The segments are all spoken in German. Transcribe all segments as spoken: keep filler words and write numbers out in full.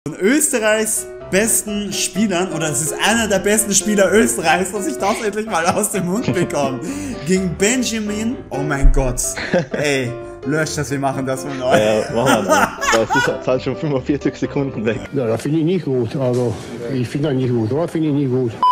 Von Österreichs besten Spielern, oder es ist einer der besten Spieler Österreichs, dass ich das endlich mal aus dem Mund bekomme, gegen Benjamin. Oh mein Gott, ey, löscht das, wir machen das von neu. Ja, machen wir das. Das ist jetzt halt schon fünfundvierzig Sekunden weg. Ja, das finde ich nicht gut, also ich finde das nicht gut, das finde ich nicht gut.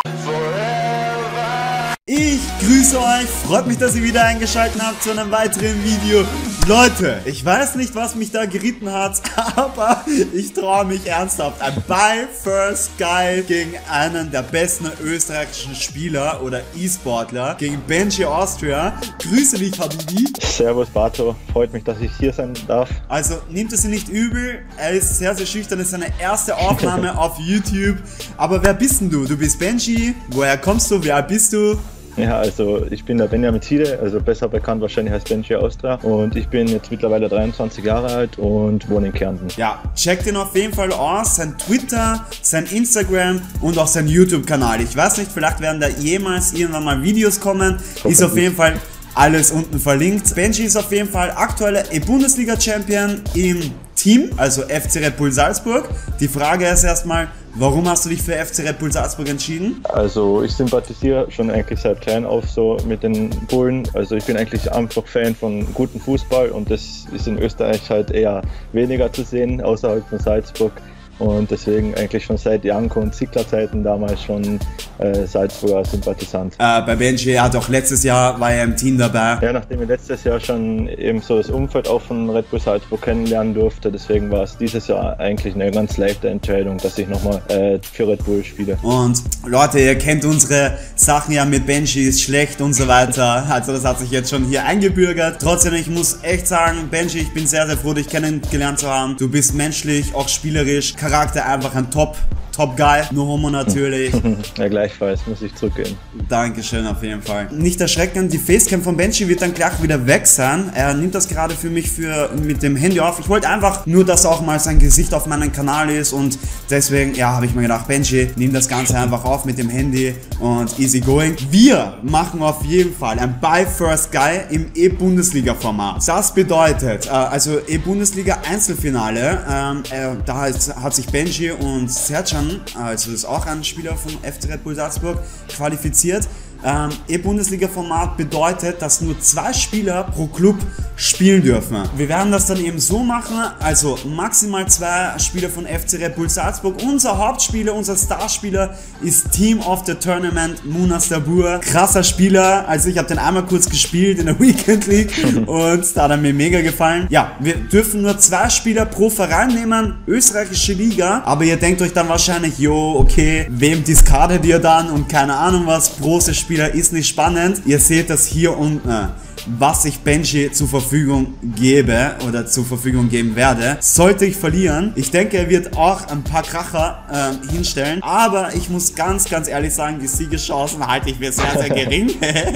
Ich grüße euch, freut mich, dass ihr wieder eingeschaltet habt zu einem weiteren Video. Leute, ich weiß nicht, was mich da geritten hat, aber ich traue mich ernsthaft. Ein Buy First Guy gegen einen der besten österreichischen Spieler oder E-Sportler, gegen Benji Austria. Grüße dich, Habibi. Servus, Bato. Freut mich, dass ich hier sein darf. Also, nehmt es ihm nicht übel. Er ist sehr, sehr schüchtern. Das ist seine erste Aufnahme auf YouTube. Aber wer bist denn du? Du bist Benji. Woher kommst du? Wie alt bist du? Ja, also ich bin der Benjamin Thiele, also besser bekannt wahrscheinlich als Benji Austria, und ich bin jetzt mittlerweile dreiundzwanzig Jahre alt und wohne in Kärnten. Ja, checkt ihn auf jeden Fall aus, sein Twitter, sein Instagram und auch sein YouTube-Kanal. Ich weiß nicht, vielleicht werden da jemals irgendwann mal Videos kommen, ist auf jeden Fall alles unten verlinkt. Benji ist auf jeden Fall aktueller E-Bundesliga-Champion im Team, also F C Red Bull Salzburg. Die Frage ist erstmal, warum hast du dich für F C Red Bull Salzburg entschieden? Also ich sympathisiere schon eigentlich seit klein auf so mit den Bullen. Also ich bin eigentlich einfach Fan von gutem Fußball, und das ist in Österreich halt eher weniger zu sehen, außerhalb von Salzburg. Und deswegen eigentlich schon seit Janko und Zickler Zeiten damals schon äh, Salzburger Sympathisant. Äh, bei Benji, er hat auch letztes Jahr, war er im Team dabei. Ja, nachdem ich letztes Jahr schon eben so das Umfeld auch von Red Bull Salzburg kennenlernen durfte, deswegen war es dieses Jahr eigentlich eine ganz leichte Entscheidung, dass ich nochmal äh, für Red Bull spiele. Und Leute, ihr kennt unsere Sachen ja mit Benji ist schlecht und so weiter. Also das hat sich jetzt schon hier eingebürgert. Trotzdem, ich muss echt sagen, Benji, ich bin sehr, sehr froh, dich kennengelernt zu haben. Du bist menschlich, auch spielerisch, Charakter einfach ein Top, Top Guy. Nur Homo natürlich. Ja, gleichfalls muss ich zurückgehen. Dankeschön auf jeden Fall. Nicht erschrecken, die Facecam von Benji wird dann gleich wieder weg sein. Er nimmt das gerade für mich für mit dem Handy auf. Ich wollte einfach nur, dass auch mal sein Gesicht auf meinem Kanal ist, und deswegen, ja, habe ich mir gedacht, Benji, nimm das Ganze einfach auf mit dem Handy und easy going. Wir machen auf jeden Fall ein Buy First Guy im E-Bundesliga-Format. Das bedeutet, äh, also E-Bundesliga Einzelfinale, ähm, äh, da hat, hat sich Benji und Sercan, also das ist auch ein Spieler von F C Red Bull Salzburg, qualifiziert. Ähm, E-Bundesliga-Format bedeutet, dass nur zwei Spieler pro Club spielen dürfen. Wir werden das dann eben so machen, also maximal zwei Spieler von F C Red Bull Salzburg. Unser Hauptspieler, unser Starspieler ist Team of the Tournament, Munas Dabur. Krasser Spieler, also ich habe den einmal kurz gespielt in der Weekend League und da hat er mir mega gefallen. Ja, wir dürfen nur zwei Spieler pro Verein nehmen, österreichische Liga, aber ihr denkt euch dann wahrscheinlich, jo, okay, wem discardet ihr dann und keine Ahnung was, große Spieler ist nicht spannend. Ihr seht das hier unten, was ich Benji zur Verfügung gebe oder zur Verfügung geben werde. Sollte ich verlieren, ich denke, er wird auch ein paar Kracher äh, hinstellen, aber ich muss ganz, ganz ehrlich sagen, die Siegeschancen halte ich für sehr, sehr gering.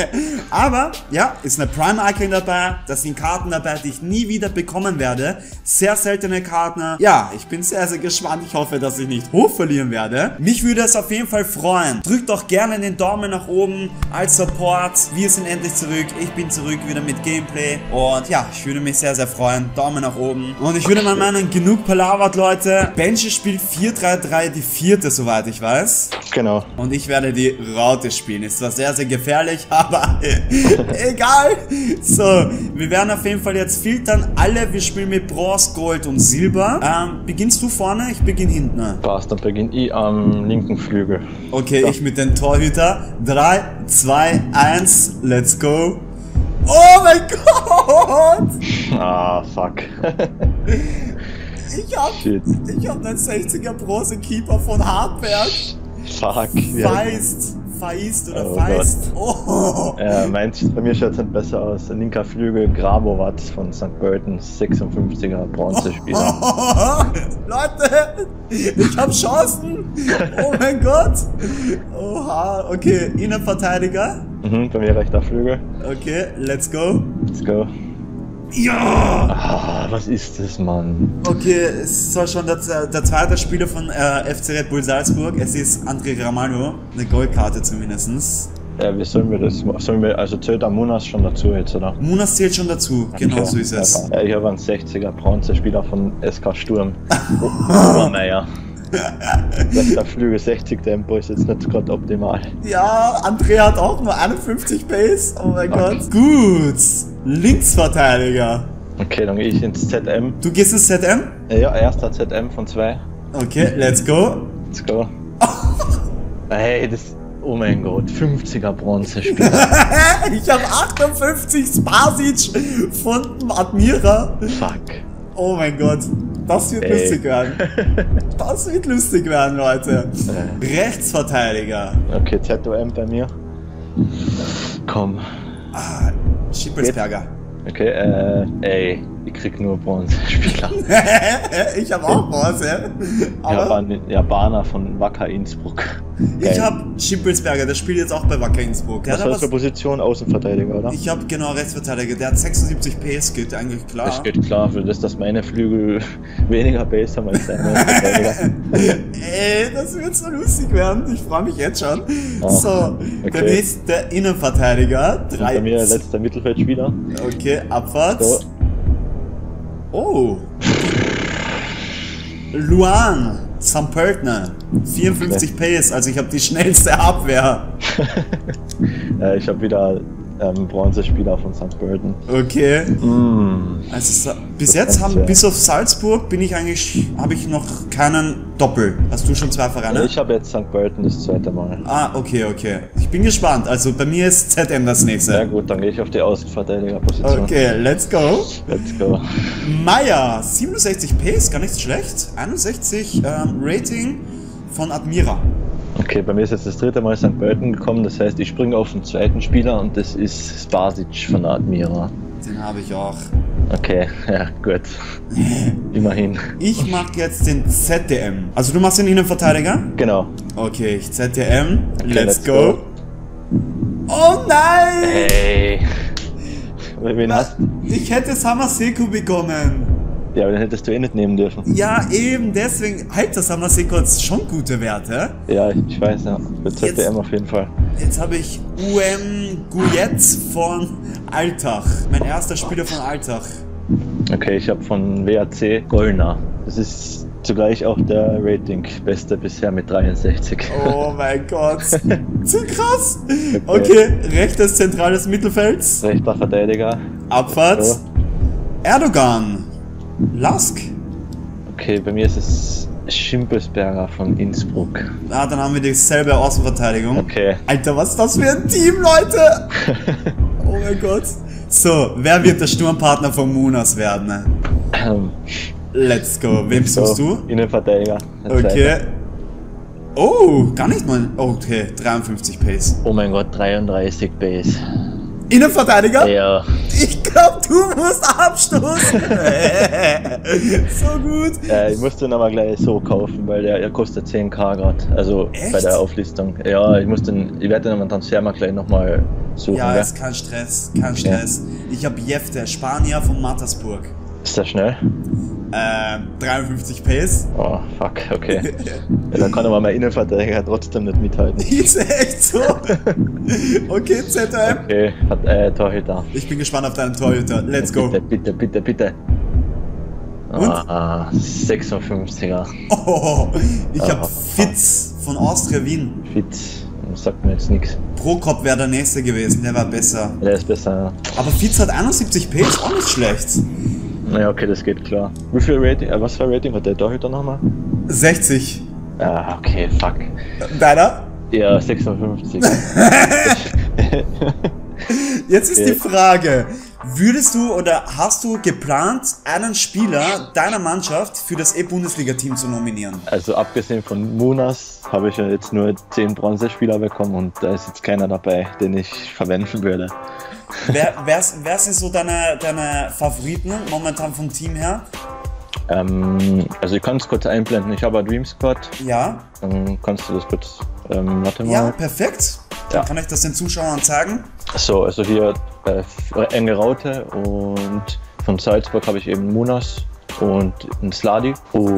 Aber ja, ist eine Prime-Icon dabei, das sind Karten dabei, die ich nie wieder bekommen werde. Sehr seltene Karten. Ja, ich bin sehr, sehr gespannt. Ich hoffe, dass ich nicht hoch verlieren werde. Mich würde es auf jeden Fall freuen. Drückt doch gerne den Daumen nach oben als Support. Wir sind endlich zurück. Ich bin zurück wieder mit Gameplay, und ja, ich würde mich sehr, sehr freuen. Daumen nach oben. Und ich würde mal meinen, genug palavert, Leute. Benji spielt vier drei drei, die vierte, soweit ich weiß. Genau. Und ich werde die Raute spielen. Ist zwar sehr, sehr gefährlich, aber egal. So, wir werden auf jeden Fall jetzt filtern. Alle, wir spielen mit Bronze, Gold und Silber. Ähm, beginnst du vorne? Ich beginne hinten. Passt, dann beginne ich am linken Flügel. Okay, ja. Ich mit dem Torhüter. drei, zwei, eins, let's go. Oh mein Gott! Ah, fuck. Ich hab, Shit. ich hab einen sechziger Bronze-Keeper von Hartberg. Fuck. Feist. Feist oder Oh Feist. Oh. Ja, meins, bei mir schaut es nicht besser aus. Linker Flügel, Grabowatz von Sankt Pölten, sechsundfünfziger Bronzespieler. Oh, Leute, ich hab Chancen. Oh mein Gott. Oha, okay, Innenverteidiger. Mhm, bei mir rechter Flügel. Okay, let's go. Let's go. Ja! Ah, was ist das, Mann? Okay, es ist zwar schon der, der zweite Spieler von äh, F C Red Bull Salzburg. Es ist André Ramalho. Eine Goldkarte zumindest. Ja, wie sollen wir das machen? Sollen wir, also zählt der Munas schon dazu jetzt, oder? Munas zählt schon dazu, genau Okay. so ist es. Ja, ich habe einen sechziger Bronzespieler von S K Sturm. Obermeier. Das der Flügel sechzig Tempo ist jetzt nicht gerade optimal. Ja, Andrea hat auch nur einundfünfzig Pace, oh mein Gott. Gut, Linksverteidiger. Okay, dann gehe ich ins Z M. Du gehst ins Z M? Ja, erster Z M von zwei. Okay, let's go. Let's go. Hey, das. Oh mein Gott, fünfziger Bronzespieler. Ich habe achtundfünfzig Spasic von Admira. Fuck. Oh mein Gott, das wird Ey. lustig werden. Das wird lustig werden, Leute. Rechtsverteidiger. Okay, Z O M bei mir. Komm. Ah, Schippelsberger. Okay, äh, ey, ich krieg nur Bronzespieler. Ich habe auch Bronze. Ich habe Aber einen Japaner von Wacker Innsbruck. ich habe Schippelsberger, der spielt jetzt auch bei Wacker Innsbruck. Der Was hat war das für aber, Position? Außenverteidiger, oder? ich habe genau Rechtsverteidiger, der hat sechsundsiebzig PS, geht eigentlich klar. Das geht klar, für das, dass meine Flügel weniger Base haben als deine Verteidiger. Ey, das wird so lustig werden. Ich freue mich jetzt schon. Ah, So, okay. der nächste Innenverteidiger. Und Drei. bei mir letzter Mittelfeldspieler. Okay, Abfahrt. So. Oh. Luan Sampöltner. vierundfünfzig Pace, also ich habe die schnellste Abwehr. äh, ich habe wieder ähm, Bronzespieler von Sankt Pölten. Okay. Mm. Also sa- bis Das jetzt kannst haben, du ja. bis auf Salzburg bin ich eigentlich, habe ich noch keinen Doppel. Hast du schon zwei Vereine? Ich habe jetzt Sankt Pölten das zweite Mal. Ah, okay, okay. Ich bin gespannt. Also bei mir ist Z M das nächste. Sehr gut, dann gehe ich auf die Außenverteidigerposition. Okay, let's go. Let's go. Meier, siebenundsechzig Pace, gar nicht schlecht. einundsechzig ähm, Rating von Admira. Okay, bei mir ist jetzt das dritte Mal Sankt Pölten gekommen, das heißt, ich springe auf den zweiten Spieler und das ist Spasic von der Admira. Den habe ich auch. Okay, ja, gut. Immerhin. Ich mache jetzt den Z D M. Also du machst den Innenverteidiger? Genau. Okay, ich Z D M. Okay, let's, let's go. go. Oh nein! Hey. Wen hast du? Ich hätte Samaseko bekommen. Ja, aber den hättest du eh nicht nehmen dürfen. Ja, eben deswegen. Alter, Samaseko hat schon gute Werte. Ja, ich weiß, ja. Für Z D M Jetzt- auf jeden Fall. Jetzt habe ich U M Guyetz von Altach. Mein erster Spieler von Altach. Okay, ich habe von W A C Gollner. Das ist zugleich auch der Rating-Beste bisher mit dreiundsechzig. Oh mein Gott. Zu krass. Okay, rechtes zentrales Mittelfelds. Rechter Verteidiger. Abfahrt. So. Erdogan. Lask. Okay, bei mir ist es Schimpelsberger von Innsbruck. Ah, dann haben wir dieselbe Außenverteidigung. Okay. Alter, was ist das für ein Team, Leute? Oh mein Gott. So, wer wird der Sturmpartner von Munas werden? ne? Ähm, Let's go. Wem suchst so, du? Innenverteidiger. der Okay. Zweite. Oh, gar nicht mal. Okay, dreiundfünfzig Pace. Oh mein Gott, dreiunddreißig Base. Innenverteidiger? Ja. Ich glaube, du musst abstoßen. So gut. Äh, ich musste ihn aber gleich so kaufen, weil der, der kostet zehn K grad. Also Echt? bei der Auflistung. Ja, ich muss den, ich werde den am Transfermarkt gleich nochmal suchen. Ja, gell? ist kein Stress, kein Stress. Ich habe Jefte, Spanier von Mattersburg. Ist der schnell? Äh, dreiundfünfzig Pace. Oh, fuck, okay. Ja, dann kann aber mein Innenverteidiger trotzdem nicht mithalten. Ist echt so. Okay, Z M. Okay, hat äh, Torhüter. Ich bin gespannt auf deinen Torhüter. Let's go. Bitte, bitte, bitte, bitte. Und? Ah, sechsundfünfziger. Oh, ich Ah, hab Fitz von Austria Wien. Fit. Sagt mir jetzt nichts. Prokop wäre der nächste gewesen, der war besser. Der ist besser, ja. Aber Fitz hat einundsiebzig P, ist auch nicht schlecht. Naja, okay, das geht klar. Wie viel Rating, äh, was für ein Rating hat der Torhüter nochmal? sechzig. Ah, okay, fuck. Deiner? Ja, sechsundfünfzig. Jetzt ist Ja. die Frage, würdest du oder hast du geplant, einen Spieler deiner Mannschaft für das E-Bundesliga-Team zu nominieren? Also abgesehen von Munas habe ich ja jetzt nur zehn Bronzespieler bekommen und da ist jetzt keiner dabei, den ich verwenden würde. Wer, wer, wer sind so deine, deine Favoriten momentan vom Team her? Ähm, also ich kann es kurz einblenden, ich habe ein Dream Squad, Ja? dann kannst du das kurz, ähm, warte mal. Ja, perfekt. Dann Ja. kann ich das den Zuschauern zeigen. So, also hier äh, enge Raute und von Salzburg habe ich eben Munas und ein Sladi.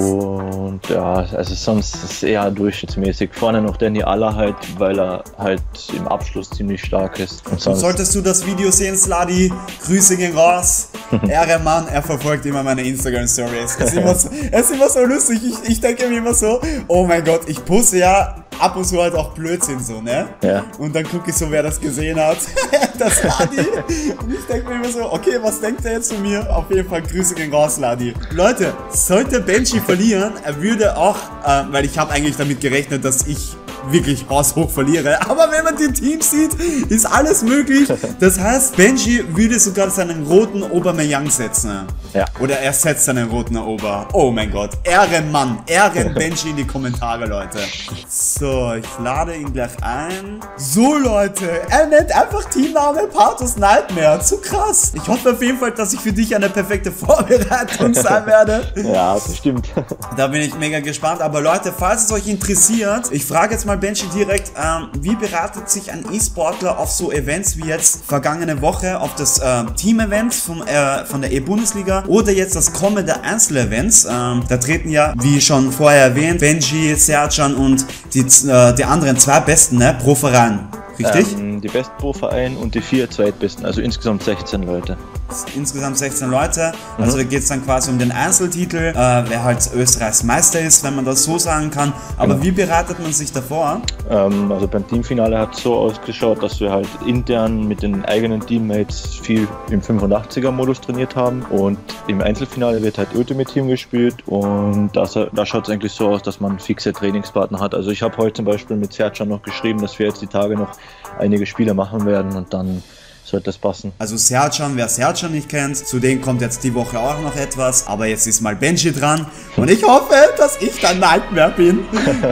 Und ja, also sonst ist es eher durchschnittsmäßig. Vorne noch Danny Aller halt, weil er halt im Abschluss ziemlich stark ist. Und sonst solltest du das Video sehen, Sladi, Grüße gehen raus. Ehrenmann, er verfolgt immer meine Instagram-Stories. Es ist immer so, es ist immer so lustig. Ich, ich denke mir immer so, oh mein Gott, ich poste ja ab und zu halt auch Blödsinn so, ne? Ja. Und dann gucke ich so, wer das gesehen hat. Das Ladi. Und ich denke mir immer so, okay, was denkt er jetzt von mir? Auf jeden Fall Grüße gehen raus, Ladi. Leute, sollte Benji verlieren, er würde auch, äh, weil ich habe eigentlich damit gerechnet, dass ich wirklich haushoch verliere. Aber wenn man die Teams sieht, ist alles möglich. Das heißt, Benji würde sogar seinen roten Aubameyang setzen. Ja. Oder er setzt seinen roten Ober. Oh mein Gott. Ehrenmann. Ehren Benji in die Kommentare, Leute. So, ich lade ihn gleich ein. So, Leute. Er nennt einfach Teamname Pathos Nightmare. Zu krass. Ich hoffe auf jeden Fall, dass ich für dich eine perfekte Vorbereitung sein werde. Ja, das stimmt. Da bin ich mega gespannt. Aber Leute, falls es euch interessiert, ich frage jetzt mal Benji direkt, ähm, wie bereitet sich ein E-Sportler auf so Events wie jetzt vergangene Woche auf das äh, Team-Event vom, äh, von der E-Bundesliga oder jetzt das kommende Einzel-Events? Ähm, da treten ja, wie schon vorher erwähnt, Benji, Sercan und die, äh, die anderen zwei Besten, ne, pro Verein. Richtig? Ähm, die besten pro Verein und die vier zweitbesten, also insgesamt sechzehn Leute. Insgesamt sechzehn Leute, also mhm. da geht es dann quasi um den Einzeltitel, äh, wer halt Österreichs Meister ist, wenn man das so sagen kann. Aber mhm. wie bereitet man sich davor? Ähm, also beim Teamfinale hat es so ausgeschaut, dass wir halt intern mit den eigenen Teammates viel im fünfundachtziger-Modus trainiert haben und im Einzelfinale wird halt Ultimate Team gespielt und das, da schaut es eigentlich so aus, dass man fixe Trainingspartner hat. Also ich habe heute zum Beispiel mit Sercan noch geschrieben, dass wir jetzt die Tage noch einige Spiele machen werden und dann sollte das passen. Also Sercan, wer Sercan nicht kennt, zu denen kommt jetzt die Woche auch noch etwas, aber jetzt ist mal Benji dran und ich hoffe, dass ich dann Nightmare bin.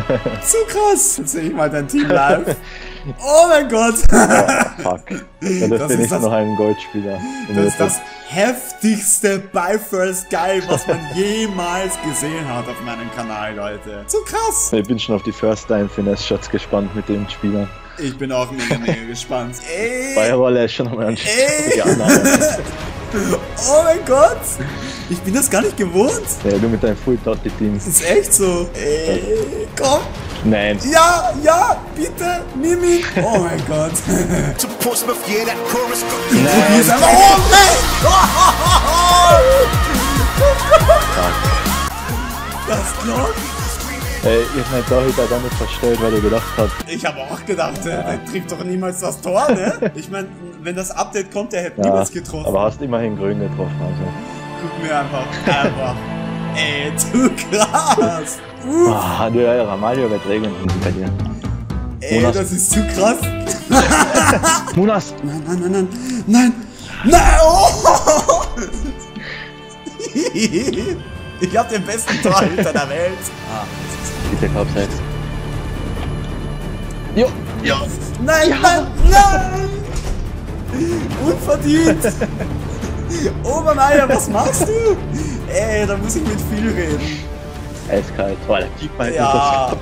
Zu krass. Jetzt sehe ich mal dein Team live. Oh mein Gott. Ja, fuck. Ja, das bin ich noch ein Goldspieler. Das ist das heftigste Buy First Guy, was man jemals gesehen hat auf meinem Kanal, Leute. Zu krass. Ich bin schon auf die First Time Finesse Shots gespannt mit den Spielern. Ich bin auch mega, mega gespannt. Ey! Firewall ist schon nochmal ein Ey! Oh mein Gott! Ich bin das gar nicht gewohnt. Ja, du mit deinem Full Dotty Team. Das ist echt so. Ey, komm! Nein. Ja, ja, bitte, nimm ihn. Oh mein Gott. Nein. Probier's einfach. Oh nein! Das glaubt. Ey, ihr habt mein Torhüter gar nicht verstellt, weil ihr gedacht habt. Ich habe auch gedacht, ja. Der trifft doch niemals das Tor, ne? Ich meine, wenn das Update kommt, der hätte ja, niemals getroffen. Aber hast immerhin grün getroffen, also. Guck mir einfach, einfach. Ey, zu krass. Uh. Ah, du, ja, Ramalho wird regeln bei dir. Ey, Munas. Das ist zu krass. Munas! Nein, nein, nein, nein, nein, nein, oh. Ich hab den besten Torhüter der Welt. Ah, bitte Kopfseits. Jo! Ja! Nein, ja. nein, nein! Unverdient! Obermeier, was machst du? Ey, da muss ich mit viel reden. Eiskalt. Oh, der Keeper hat ja.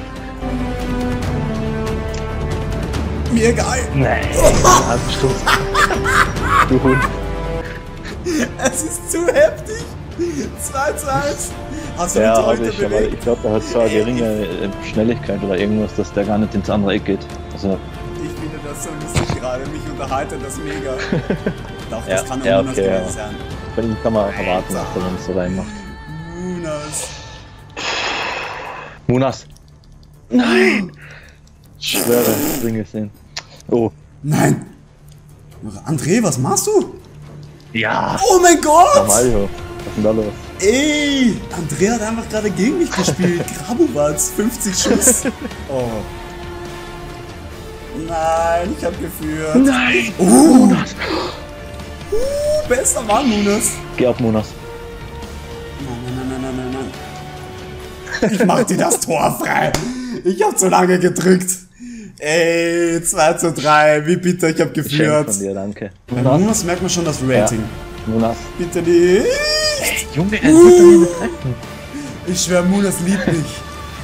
Mir egal. Nein, Anstoß. Du Hund. Es ist zu heftig. zwei zu eins. Hast du ja, den heute ich, aber ich glaube, er hat zwar geringe Schnelligkeit oder irgendwas, dass der gar nicht ins andere Eck geht. Also ich finde das so lustig gerade. Mich unterhalten das mega. Doch, das ja, kann ja, Munas okay, gewesen ja. sein. Von ihm kann man auch erwarten, dass er uns so reinmacht. Munas. Munas. Nein! Ich schwöre, drin gesehen. Oh. Nein! André, was machst du? Ja! Oh mein Gott! Mario, was ist denn da los? Ey! André hat einfach gerade gegen mich gespielt. Grabubatz, fünfzig Schuss. Oh. Nein, ich hab geführt. Nein! Oh! Munas! Uh, bester Mann, Munas. Geh ab, Munas. Nein, nein, nein, nein, nein, nein. Ich mach dir das Tor frei. Ich hab zu lange gedrückt. Ey, zwei zu drei, wie bitte, ich hab geführt. Von dir, danke. Bei Munas merkt man schon das Rating. Ja. Munas. Bitte nicht. Ey, Junge, er wird doch nicht treffen. Ich schwör, Munas liebt mich.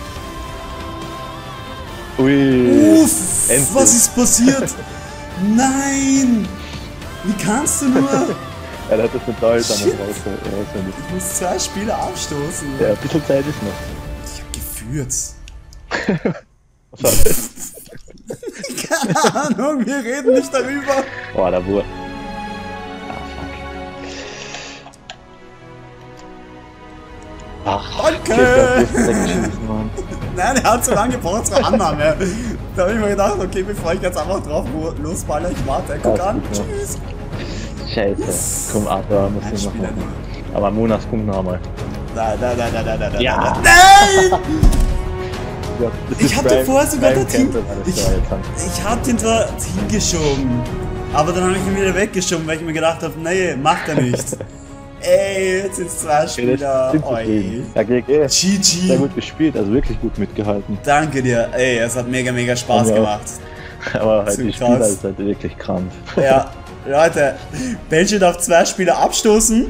Ui. Uff, was ist passiert? Nein! Wie kannst du nur? Er hat das mit Deutsch Shit. raus. Ich muss zwei Spieler abstoßen. Ja, ein bisschen Zeit ist noch. Ich hab geführt. Was war das? Keine Ahnung, wir reden nicht darüber. Oh, da wurde. Ah, fuck. Ach, Danke! wegschießen, Mann. Nein, er hat so lange gebraucht zur Annahme. Da habe ich mir gedacht, okay, bevor ich jetzt einfach drauf losballer, ich warte, guck Ja, an. gut, ja. Tschüss. Scheiße. Komm, Arthur, muss Ein ich noch Spieler machen. Aber Monas Punkt nochmal. Da, da, da, da, da, da, da. Ja. da. Nein! Ja, das Ich ist hab Brian- dir vorher sogar Brian der Team. Campbell, war das Ich, da jetzt an. ich hab den zwar hingeschoben. Aber dann habe ich ihn wieder weggeschoben, weil ich mir gedacht habe, nee, macht er nicht. Ey, jetzt sind zwei Okay, das Spieler. sind Oi. zufrieden. Ja, G G. G G. Sehr gut gespielt, also wirklich gut mitgehalten. Danke dir. Ey, es hat mega, mega Spaß Ja. gemacht. Aber halt Zu die Spieler krass. ist halt wirklich krank. Ja, Leute, Belgium darf zwei Spieler abstoßen.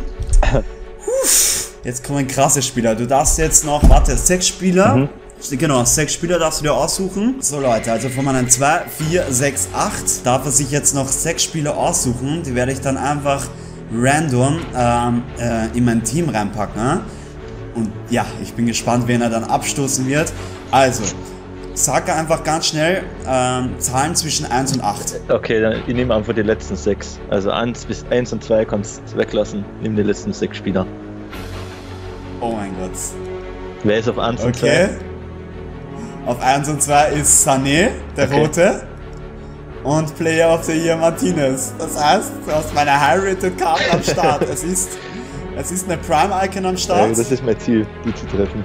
Uff, jetzt kommen krasse Spieler. Du darfst jetzt noch, warte, sechs Spieler. Mhm. Genau, sechs Spieler darfst du dir aussuchen. So Leute, also von meinen zwei, vier, sechs, acht darf er sich jetzt noch sechs Spieler aussuchen. Die werde ich dann einfach random ähm, äh, in mein Team reinpacken. Ne? Und ja, ich bin gespannt, wen er dann abstoßen wird. Also, sag einfach ganz schnell ähm, Zahlen zwischen eins und acht. Okay, dann ich nehme einfach die letzten sechs. Also eins bis eins und zwei kannst du weglassen. Nimm die letzten sechs Spieler. Oh mein Gott. Wer ist auf eins und Okay. zwei? Auf eins und zwei ist Sané, der Okay. Rote. Und Player of the Year Martinez. Das heißt, du hast meine High-Rated-Karten am Start. Es ist, es ist eine Prime-Icon am Ja, Start. das ist mein Ziel, die zu treffen.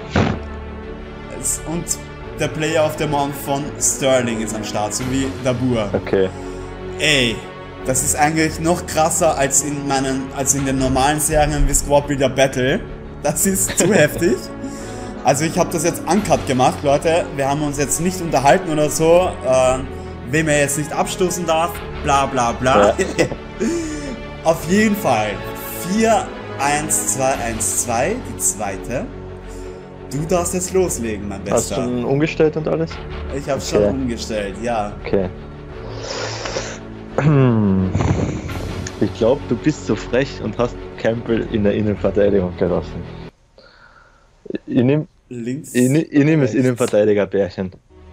Es, und der Player of the Month von Sterling ist am Start, sowie Dabur. Okay. Ey, das ist eigentlich noch krasser als in meinen, als in den normalen Serien wie Squad Builder Battle. Das ist zu heftig. Also ich habe das jetzt uncut gemacht, Leute. Wir haben uns jetzt nicht unterhalten oder so, äh, wem er jetzt nicht abstoßen darf, bla bla bla. Ja. Auf jeden Fall vier eins zwei eins zwei, die zweite. Du darfst jetzt loslegen, mein Hast du Bester. schon umgestellt und alles? Ich habe Okay. schon umgestellt, ja. Okay. Ich glaube, du bist so frech und hast Campbell in der Innenverteidigung gelassen. Ich nehme Links. ich, nehm- ich nehm das rechts. Innenverteidiger-Bärchen.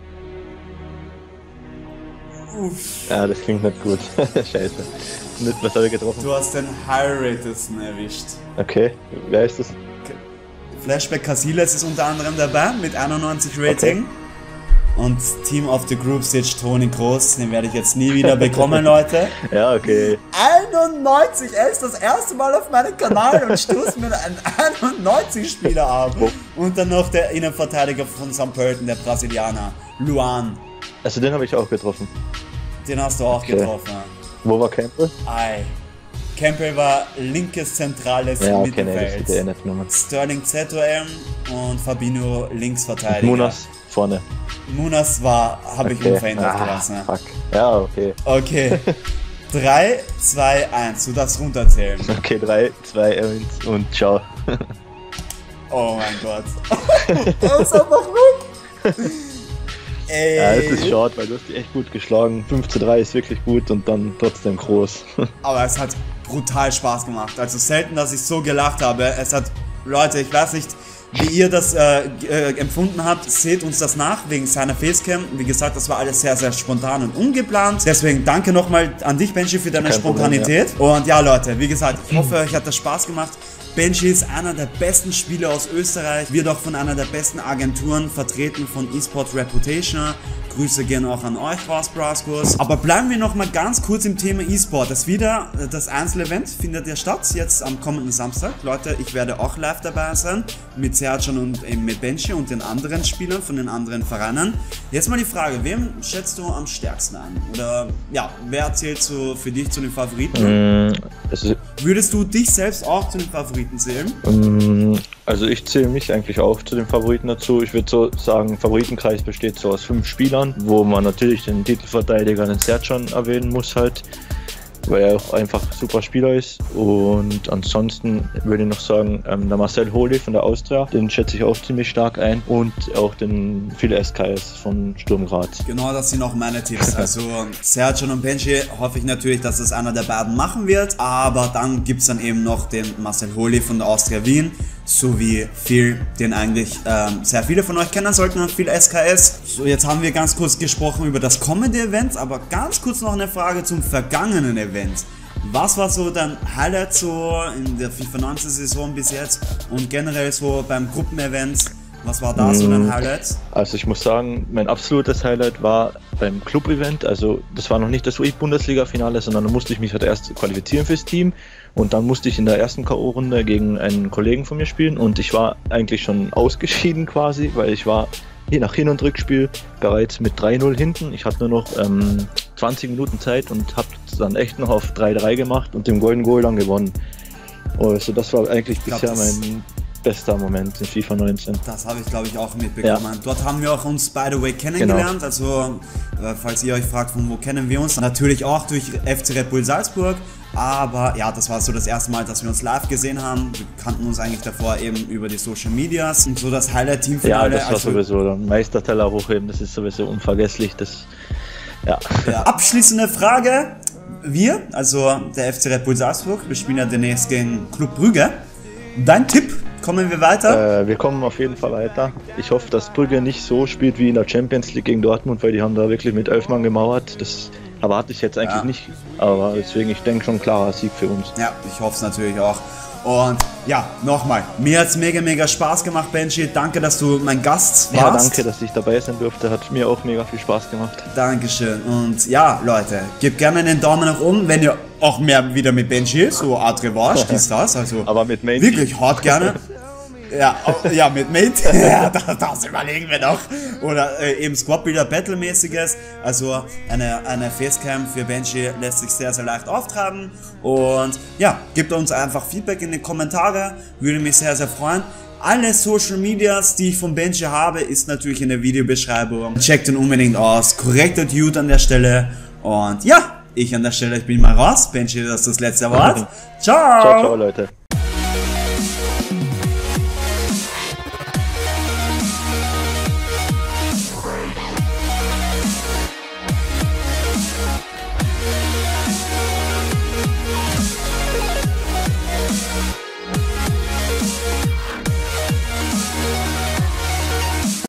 Uff. Ja, das klingt nicht gut. Scheiße. Nicht, was habe ich getroffen? Du hast den High-Ratesten erwischt. Okay, wer ist das? Flashback Casillas ist unter anderem dabei mit einundneunzig Rating. Und Team of the Group Stage Toni Kroos, den werde ich jetzt nie wieder bekommen, Leute. Ja, okay. einundneunzig, er ist das erste Mal auf meinem Kanal und stoßt mir einen einundneunzig Spieler ab. Und dann noch der Innenverteidiger von Saint Pölten, der Brasilianer, Luan. Also den habe ich auch getroffen. Den hast du auch Okay. getroffen. Wo war Campbell? Ei. Campbell war linkes zentrales Ja, okay, nee, das Mittelfeld. ist der eh nicht genommen. Sterling Z O M und Fabinho Linksverteidiger. Munas vorne. Munas war, habe ich Okay. unverändert Ah, gelassen. fuck. Ja, okay. Okay. drei, zwei, eins. Du darfst runterzählen. Okay, drei, zwei, eins und ciao. Oh mein Gott. Er ist einfach weg. Ey. Ja, es ist short, weil du hast die echt gut geschlagen. fünf zu drei ist wirklich gut und dann trotzdem groß. Aber es hat brutal Spaß gemacht. Also selten, dass ich so gelacht habe. Es hat, Leute, ich weiß nicht, wie ihr das äh, äh, empfunden habt. Seht uns das nach wegen seiner Facecam. Wie gesagt, das war alles sehr, sehr spontan und ungeplant. Deswegen danke nochmal an dich, Benji, für deine Kein Problem, Spontanität. Und ja, Leute, wie gesagt, ich hoffe, euch hat das Spaß gemacht. Benji ist einer der besten Spieler aus Österreich, wird auch von einer der besten Agenturen vertreten von eSport Reputation. Grüße gehen auch an euch raus, Braskos. Aber bleiben wir noch mal ganz kurz im Thema eSport. Das wieder, das Einzel-Event findet ja statt, jetzt am kommenden Samstag. Leute, ich werde auch live dabei sein, mit Serjan und eben mit Benji und den anderen Spielern von den anderen Vereinen. Jetzt mal die Frage, wem schätzt du am stärksten ein? Oder ja, wer zählt so für dich zu den Favoriten? Mm, also, Würdest du dich selbst auch zu den Favoriten zählen? mm, also ich zähle mich eigentlich auch zu den Favoriten dazu. Ich würde so sagen, Favoritenkreis besteht so aus fünf Spielern, wo man natürlich den Titelverteidiger, den Serjan, erwähnen muss halt. weil er auch einfach super Spieler ist. Und ansonsten würde ich noch sagen, ähm, der Marcel Holy von der Austria, den schätze ich auch ziemlich stark ein. Und auch den Phil S K S von Sturm Graz. Genau, das sind auch meine Tipps. Also Sercan und Benji hoffe ich natürlich, dass das einer der beiden machen wird. Aber dann gibt es dann eben noch den Marcel Holy von der Austria Wien, sowie Phil, den eigentlich ähm, sehr viele von euch kennen sollten, Phil S K S. So, jetzt haben wir ganz kurz gesprochen über das kommende Event, aber ganz kurz noch eine Frage zum vergangenen Event. Was war so dein Highlight so in der FIFA neunzehn Saison bis jetzt und generell so beim Gruppenevent? Was war da so dein Highlight? Also ich muss sagen, mein absolutes Highlight war beim Club-Event. Also das war noch nicht das U E Bundesliga-Finale, sondern da musste ich mich halt erst qualifizieren fürs Team. Und dann musste ich in der ersten K O-Runde gegen einen Kollegen von mir spielen. Und ich war eigentlich schon ausgeschieden quasi, weil ich war nach Hin- und Rückspiel bereits mit drei null hinten. Ich hatte nur noch ähm, zwanzig Minuten Zeit und habe dann echt noch auf drei drei gemacht und dem Golden Goal dann gewonnen. Also das war eigentlich ich glaub, bisher mein bester Moment in FIFA neunzehn. Das habe ich, glaube ich, auch mitbekommen. Ja. Dort haben wir auch uns, by the way, kennengelernt. Genau. Also, äh, falls ihr euch fragt, von wo kennen wir uns, natürlich auch durch F C Red Bull Salzburg. Aber ja, das war so das erste Mal, dass wir uns live gesehen haben. Wir kannten uns eigentlich davor eben über die Social Medias und so das Highlight-Teamfinale. Ja, das war also, sowieso der Meisterteller hochheben, das ist sowieso unvergesslich. Das, ja. Ja. Abschließende Frage. Wir, also der F C Red Bull Salzburg, wir spielen ja demnächst gegen Club Brügge. Dein Tipp? Kommen wir weiter? Äh, wir kommen auf jeden Fall weiter. Ich hoffe, dass Brügge nicht so spielt wie in der Champions League gegen Dortmund, weil die haben da wirklich mit elf Mann gemauert. Das erwarte ich jetzt eigentlich ja. nicht. Aber deswegen, ich denke schon klarer Sieg für uns. Ja, ich hoffe es natürlich auch. Und ja, nochmal, mir hat es mega, mega Spaß gemacht, Benji. Danke, dass du mein Gast warst. Ja, danke, dass ich dabei sein durfte. Hat mir auch mega viel Spaß gemacht. Dankeschön. Und ja, Leute, gebt gerne einen Daumen nach oben, wenn ihr auch mehr wieder mit Benji, so Art Revanche, dies, das. Also aber mit Mate. Wirklich hart gerne. Ja, ja, mit Mate, ja, das, das überlegen wir noch. Oder äh, eben Squad-Builder Battle-mäßiges. Also eine, eine Facecam für Benji lässt sich sehr, sehr leicht auftreiben. Und ja, gebt uns einfach Feedback in die Kommentare, würde mich sehr, sehr freuen. Alle Social Medias, die ich von Benji habe, ist natürlich in der Videobeschreibung. Checkt ihn unbedingt aus. Korrekter Dude an der Stelle. Und ja, ich an der Stelle, ich bin mal raus. Benji, das ist das letzte Wort. Ciao! Ciao, ciao, Leute.